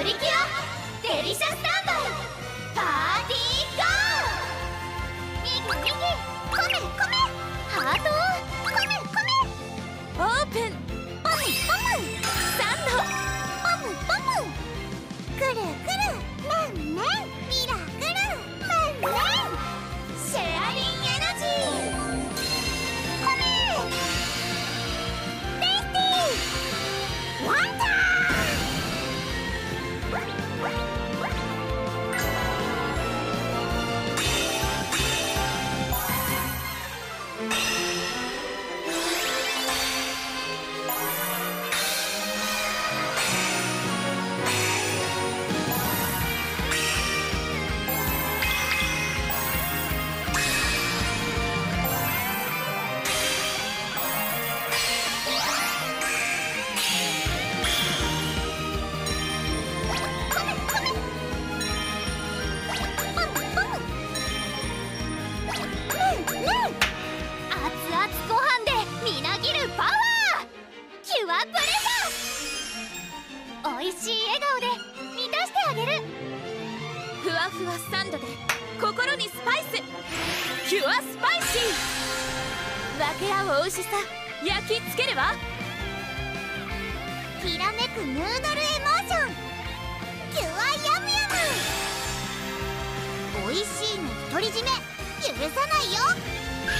プリキュアデリシャスタンバイパーティーゴー。ミキミキコメコメハートコメコメオープンパムパムサンドパムパムくるくるメンメンミラクルメンメンシェアリンエナジーコメテイスティーワンダー。おいしい笑顔で満たしてあげる。 ふわふわサンドで心にスパイスキュアスパイシー。分け合う美味しさ焼き付ければきらめくヌードルエモーションキュアヤムヤム。おいしいの独り占め許さないよ。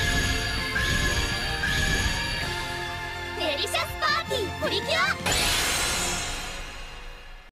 デリシャスパーティープリキュア